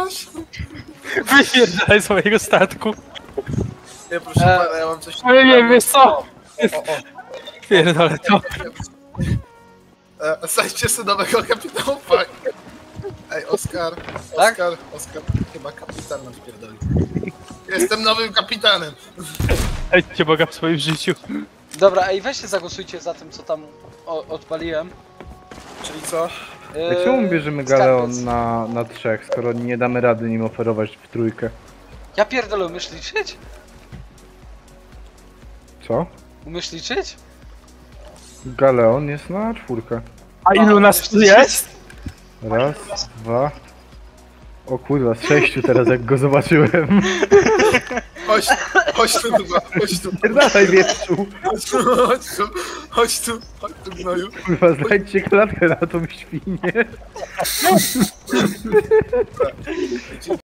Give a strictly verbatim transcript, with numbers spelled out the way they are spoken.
coś? Wyjeżdżaj z mojego statku. Nie, proszę E, pana, ja mam coś... Ale nie, wiesz co? O, o, o. Pierdolę to. E, Znajdźcie sobie nowego kapitana, fuck. Ej, Oskar, Tak? Oskar, Oskar, chyba kapitan nam wpierdolił. Jestem nowym kapitanem. Ej, cię Boga w swoim życiu. Dobra, ej, weźcie zagłosujcie za tym, co tam o, odpaliłem. Czyli co? Yy, Czemu bierzemy skarbiec. Galeon na, na trzech, skoro nie damy rady nim oferować w trójkę? Ja pierdolę, umiesz liczyć? Co? Umiesz liczyć? Galeon jest na czwórkę. A ilu nas tu jest? Raz, dwa... O kurwa, z sześciu teraz jak go zobaczyłem. Chodź, chodź tu, kurwa, chodź tu. Pierdalaj wieprzu. Chodź tu, chodź tu, chodź tu, chodź tu, gnoju. Kurwa, znajdźcie klatkę na tą świnię.